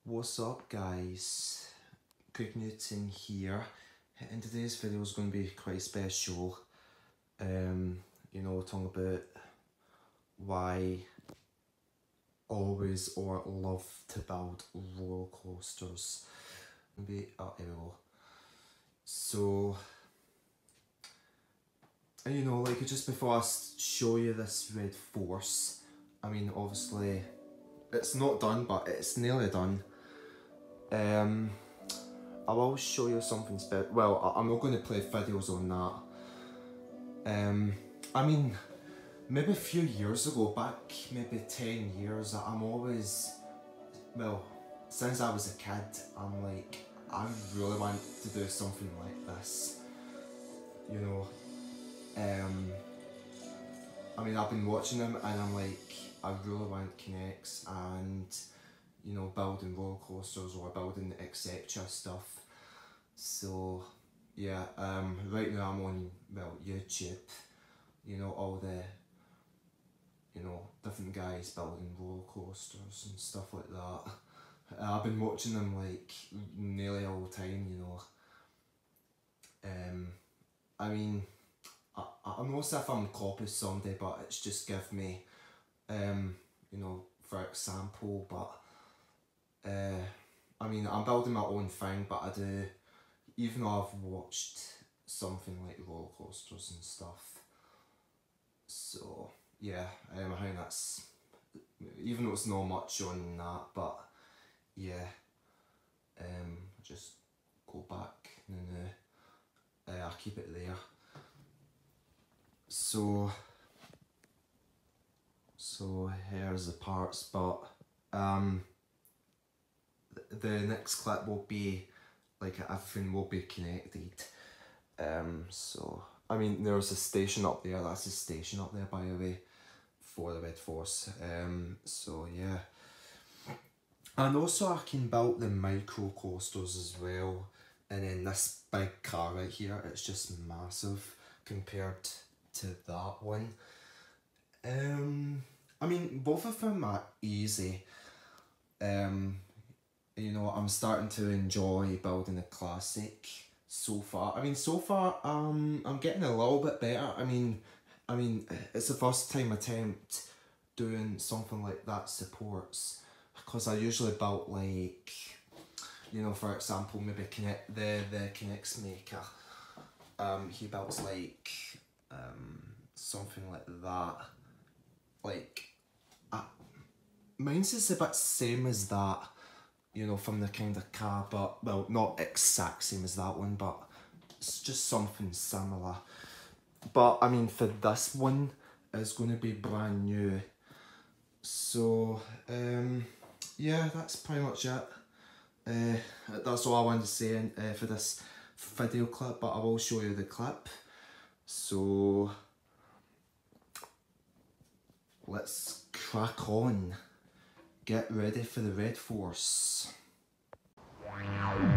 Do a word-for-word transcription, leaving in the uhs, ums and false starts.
What's up guys, Craig Newton here, and today's video is going to be quite special. Um, you know, talking about why always or love to build roller coasters. Maybe, oh, here we go. So, and you know, like just before I show you this red force, I mean obviously it's not done, but it's nearly done. Um, I will show you something special. Well, I'm not going to play videos on that. Um, I mean, maybe a few years ago, back maybe ten years, I'm always, well, since I was a kid, I'm like, I really want to do something like this. You know, um, I mean, I've been watching them and I'm like, I really want Kinects and, you know, building roller coasters or building et cetera stuff. So yeah, um, right now I'm on, well, YouTube, you know, all the, you know, different guys building roller coasters and stuff like that. I've been watching them like nearly all the time, you know. Um, I mean, I, I'm not as if I'm copying somebody, but it's just give me, um, you know, for example, but uh, I mean, I'm building my own thing, but I do, even though I've watched something like roller coasters and stuff. So yeah, um, I think that's, even though it's not much on that, but yeah, um, just go back and uh, uh, I'll keep it there. So, so here's the parts, but um, the next clip will be like everything will be connected. Um, so I mean, there's a station up there. That's a station up there, by the way, for the Red Force. Um, so yeah, and also I can build the micro coasters as well. And then this big car right here, it's just massive compared to that one. Um, I mean, both of them are easy. Um, you know, I'm starting to enjoy building a classic so far. I mean, so far, um, I'm getting a little bit better. I mean, I mean, it's the first time attempt doing something like that supports, because I usually built like, you know, for example, maybe Connect the the Kinects maker. Um, he builds like um something like that. Like, uh, mine's is a bit same as that, you know, from the kind of car, but, well, not exact same as that one, but it's just something similar. But, I mean, for this one, it's going to be brand new. So, um, yeah, that's pretty much it. Uh, that's all I wanted to say uh, for this video clip, but I will show you the clip. So, let's crack on. Get ready for the Red Force.